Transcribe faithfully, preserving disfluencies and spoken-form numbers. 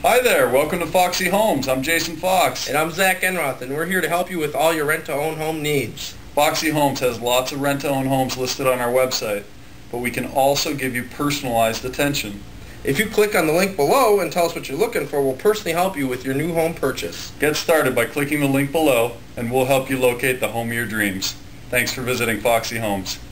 Hi there, welcome to Foxy Homes. I'm Jason Fox. And I'm Zach Enroth, and we're here to help you with all your rent-to-own home needs. Foxy Homes has lots of rent-to-own homes listed on our website, but we can also give you personalized attention. If you click on the link below and tell us what you're looking for, we'll personally help you with your new home purchase. Get started by clicking the link below, and we'll help you locate the home of your dreams. Thanks for visiting Foxy Homes.